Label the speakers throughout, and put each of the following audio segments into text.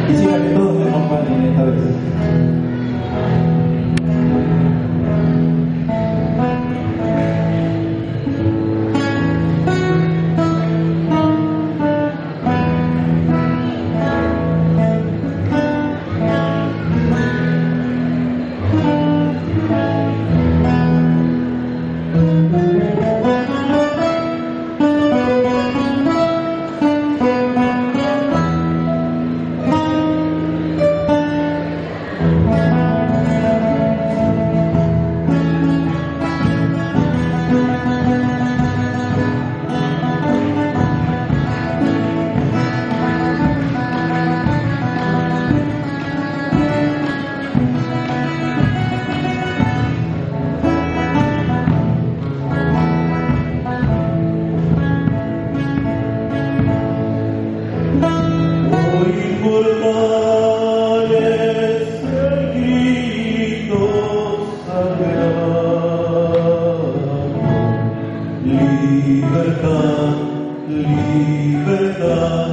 Speaker 1: Quisiera que todos me acompañen esta vez.
Speaker 2: Libertad, libertad,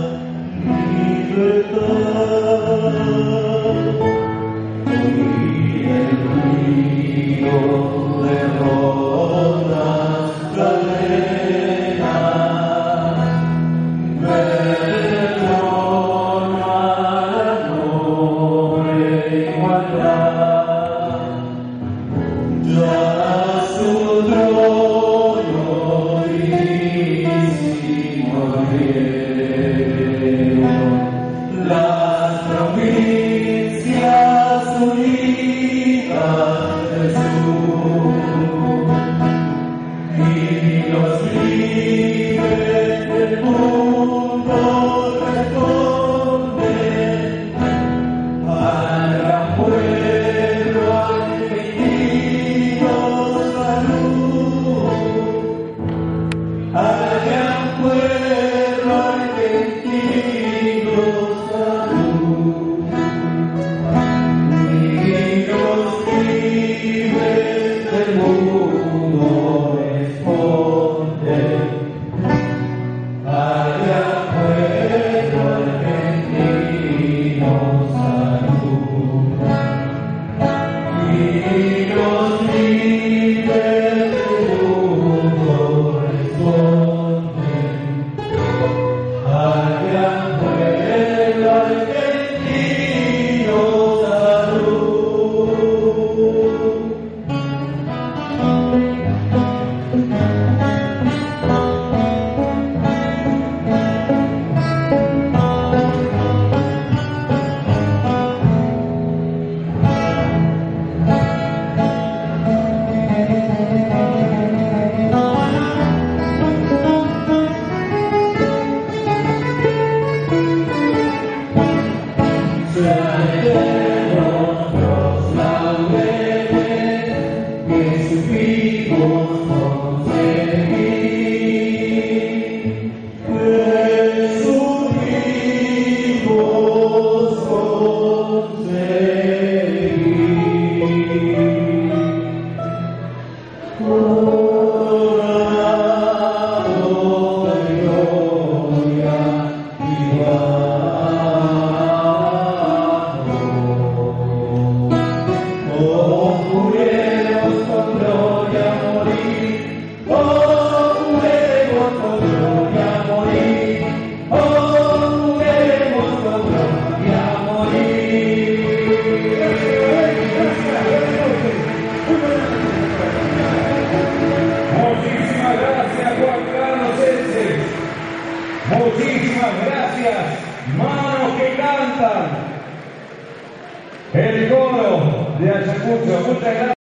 Speaker 2: libertad. Oí el ruido de rondas cadenas, retorno a la noble igualdad. Ya su trono las provincias unidas del sur y los libres del mundo responden al gran pueblo argentino. Salud al gran pueblo argentino. Salud. Y los libres del mundo responden al gran pueblo argentino. Salud. Y los libres del mundo responden al gran pueblo argentino. Los laureles que supimos conseguir, que supimos conseguir. Coronado de gloria igual.
Speaker 3: Muchísimas gracias, manos que cantan el coro de Ayacucho. Muchas gracias.